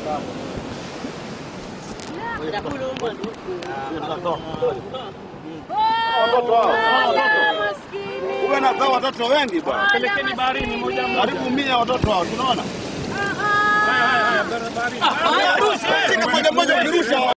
Unazaa watoto wengi bwana. Pelekeni baharini moja moja. Karibu 100 watoto hao, tunaona? Haya baharini. Moja moja ukirusha